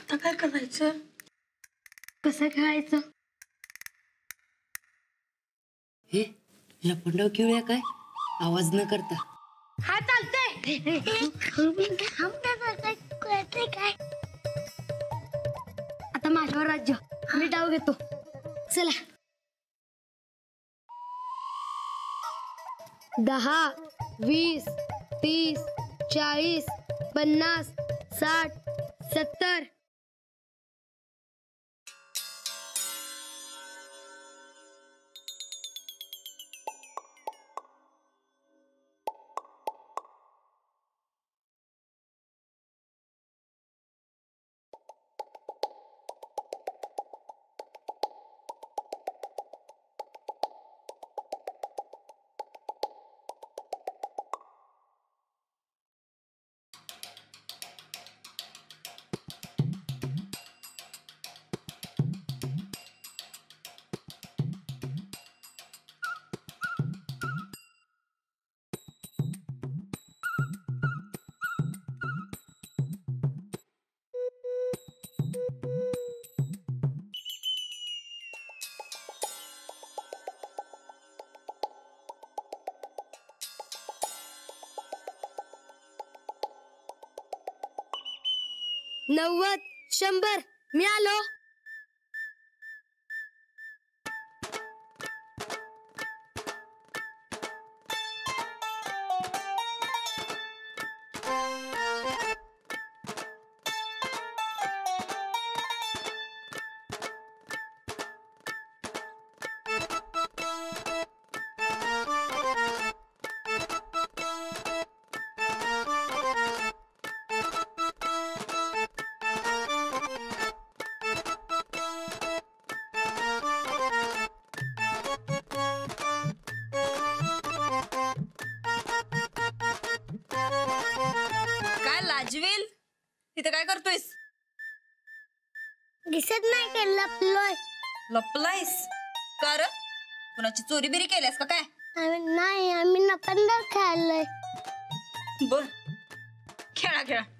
आता काय करायचं? कसं खेळायचं? हे लपंडाव खेळूया काय? आवाज न करता. हा चालतंय. काय आता माझ्यावर राज्य, मी डाव घेतो. चला. 10, 20, 30, 40, 50, 60, 70. नव्वद, 100, मी आलो. राजवील इथे काय करतोयस? दिसत नाही का? लपलोय. लपलायस का रे? कुणाची चोरी बिरी केल्यास का काय? नाही, आम्ही लपंडाव खेळलोय. बर खेळा खेळा.